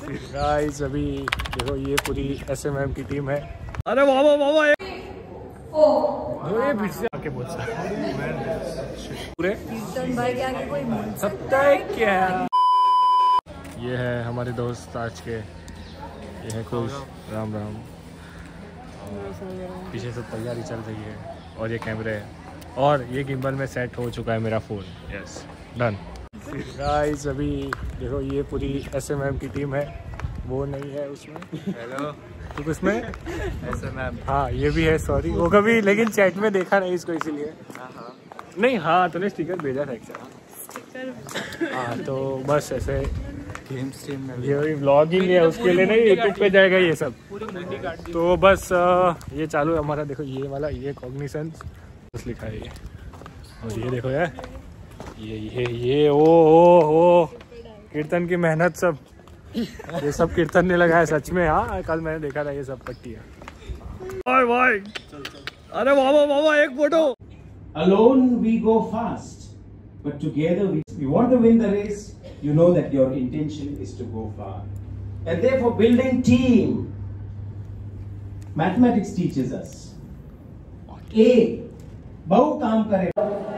Guys अभी देखो ये पूरी SMM की टीम है। अरे वाह वाह वाह वाह, ये फिर से आके बोल पूरे भाई के आगे कोई बोल सकता है क्या। ये है हमारे दोस्त आज के, ये है खुश। राम राम। पीछे से तैयारी चल रही है और ये कैमरे है और ये गिम्बल में सेट हो चुका है मेरा फ़ोन। Yes done. गाइस अभी देखो ये पूरी SMM की टीम है, वो नहीं है उसमें। हेलो तो उसमें SMM, हाँ ये भी है। सॉरी वो कभी लेकिन चैट में देखा नहीं इसको इसीलिए। नहीं हाँ तूने स्टिकर भेजा था एक्चुअली। हाँ तो बस ऐसे ये व्लॉगिंग है उसके लिए नहीं, यूट्यूब पे जाएगा ये सब। तो बस ये चालू है हमारा। देखो ये वाला ये कॉग्निसेंस बस लिखा है ये, और ये देखो यार ये ओ कीर्तन की मेहनत सब, ये सब कीर्तन ने लगाया सच में। हाँ कल मैंने देखा था ये सब पट्टी है। अरे वाह वाह वाह, एक photo. Alone we go fast, but together we want to win the race. You know that your intention is to go far, and therefore building team. Mathematics teaches us. A बहु काम करे।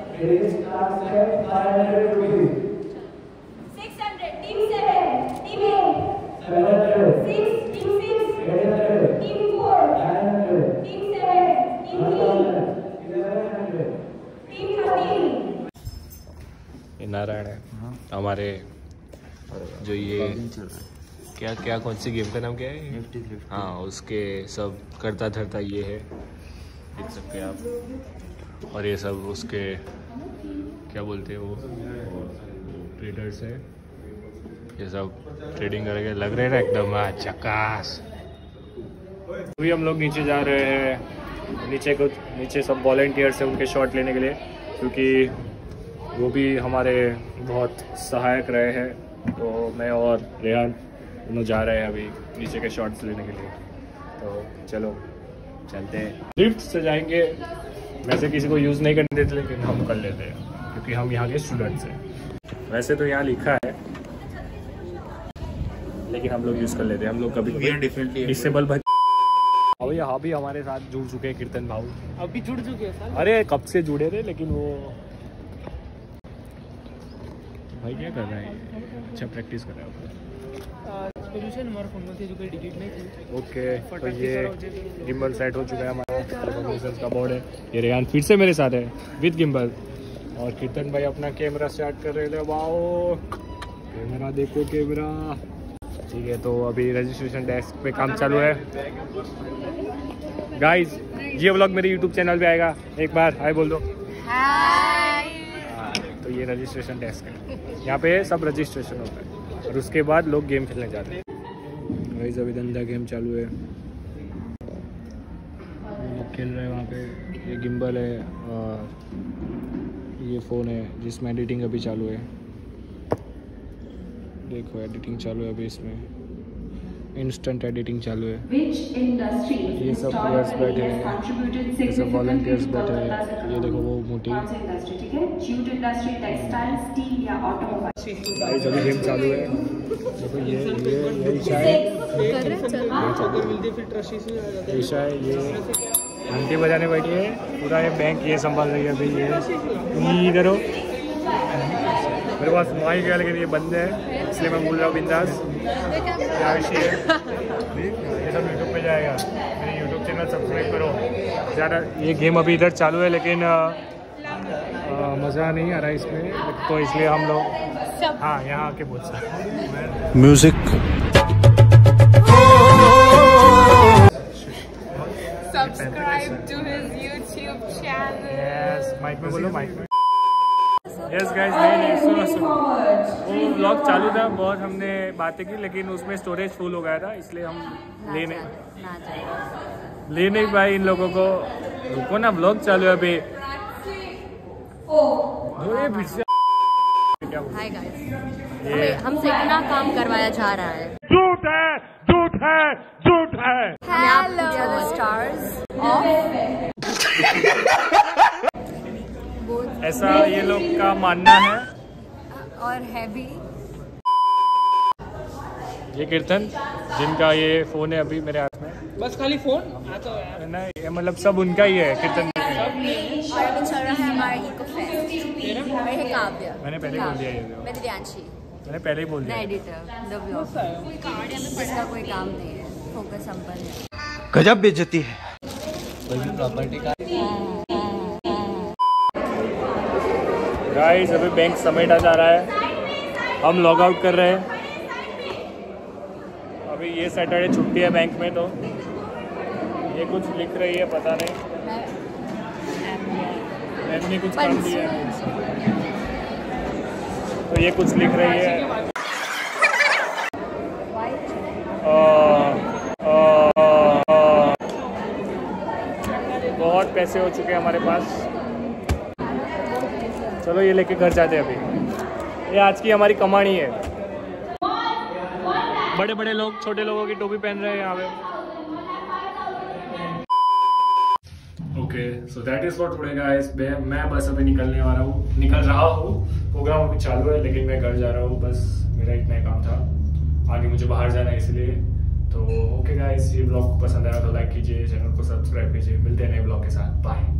600 team 7 team 8 6 team 6 team 4 team 7 team 3 team 13। ये नारायण है हमारे, जो ये क्या क्या कौन सी गेम का नाम क्या है? हाँ उसके सब करता धरता ये है, देख सकते हैं आप। और ये सब उसके क्या बोलते हैं वो ट्रेडर्स है, ये सब ट्रेडिंग करके लग रहे हैं ना एकदम झकास। अभी हम लोग नीचे जा रहे हैं, नीचे सब वॉलंटियर्स हैं उनके शॉट लेने के लिए, क्योंकि वो भी हमारे बहुत सहायक रहे हैं। तो मैं और रेहान दोनों जा रहे हैं अभी नीचे के शॉट्स लेने के लिए। तो चलो चलते हैं। लिफ्ट से जाएंगे, वैसे किसी को यूज़ नहीं करने देते लेकिन हम कर लेते हैं क्योंकि हम यहाँ के स्टूडेंट्स हैं। वैसे तो यहाँ लिखा है लेकिन हम लोग यूज़ कर लेते हैं। हम लोग कभी डिसेबल भाई यहाँ भी हमारे साथ जुड़ चुके हैं कीर्तन भाऊ। अभी जुड़ चुके हैं? अरे कब से जुड़े थे लेकिन वो भाई क्या कर रहा है, अच्छा प्रैक्टिस कर रहा है। पोजीशन हमारे फोन में थी जो कोई डिलीट नहीं थी। ओके तो ये गिम्बल सेट हो चुका है हमारा, का बोर्ड है। ये रेहान फिर से मेरे साथ है विद गिम्बल, और कीर्तन भाई अपना कैमरा स्टार्ट कर रहे थे। वाओ कैमरा देखो कैमरा। ठीक है तो अभी रजिस्ट्रेशन डेस्क पे काम चालू है। गाइस ये व्लॉग मेरे यूट्यूब चैनल पे आएगा, एक बार हाय बोल दो। तो ये रजिस्ट्रेशन डेस्क है, यहाँ पे सब रजिस्ट्रेशन होता है और उसके बाद लोग गेम खेलने जाते हैं। गाइस अभी धंधा गेम चालू है, लोग खेल रहे हैं वहाँ पे। ये गिम्बल है और ये फ़ोन है जिसमें एडिटिंग अभी चालू है। देखो एडिटिंग चालू है अभी, इसमें इंस्टेंट एडिटिंग चालू है। ये सब प्लेयर्स बैठे हैं, ये सब वॉलंटियर्स बैठे हैं। ये देखो वो मोटी अभी गेम चालू है। देखो ये ईशा है, ईशा है, ये घंटी बजाने बैठी है। पूरा ये बैंक ये संभाल रही है अभी। ये इधर हो, मेरे पास माइक है लेकिन ये बंद है इसलिए मैं बोल रहा हूँ बिंदास। क्या विषय है, ये सब यूट्यूब पे जाएगा, मेरे यूट्यूब चैनल सब्सक्राइब करो ज़्यादा। ये गेम अभी इधर चालू है लेकिन मज़ा नहीं आ रहा है इसमें, तो इसलिए हम लोग हाँ यहाँ आके बोल सकते music. Subscribe to his YouTube channel. Yes mic में बोलो, माइक में। यस गाइस नहीं वो व्लॉग चालू था, बहुत हमने बातें की लेकिन उसमें स्टोरेज फुल हो गया था इसलिए हम ले नहीं पाए इन लोगों को। रुको ना व्लॉग चालू है अभी। हाय गाइस, हमसे इतना काम करवाया जा रहा है। झूठ है झूठ है झूठ है। हेलो स्टार्स ऐसा ये लोग का मानना है और है भी। ये कीर्तन जिनका ये फ़ोन है अभी मेरे हाथ में, बस खाली फोन आता है नहीं ये मतलब सब उनका ही है कीर्तन। और अभी चल रहा है हमारा इको फेस्ट। मैं काव्य, मैंने पहले ही बोल दिया ये, मैं दिव्यांशी, मैंने पहले ही बोल मैं दिया। Editor the vlog. इसका कोई काम नहीं है, फोकस संपन्न है। गजब बेइज्जती है। गाइस अभी बैंक समेटा जा रहा है, हम लॉग आउट कर रहे हैं। अभी ये सैटरडे छुट्टी है बैंक में, तो ये कुछ लिख रही है, पता नहीं मैंने कुछ काम दिया है तो ये कुछ लिख रही है। बहुत पैसे हो चुके हैं हमारे पास, चलो ये लेके घर जाते हैं अभी। ये आज की हमारी कमानी है। बड़े बड़े लोग छोटे लोगों की टोपी पहन रहे हैं यहाँ पे। Okay so that is for today guys. मैं बस अभी निकल रहा हूँ। प्रोग्राम अभी चालू है लेकिन मैं घर जा रहा हूँ, बस मेरा इतना ही काम था, आगे मुझे बाहर जाना है इसलिए। तो ओके गाइस, ये ब्लॉग को पसंद आया तो लाइक कीजिए, चैनल को सब्सक्राइब कीजिए। मिलते हैं नए ब्लॉग के साथ, बाय।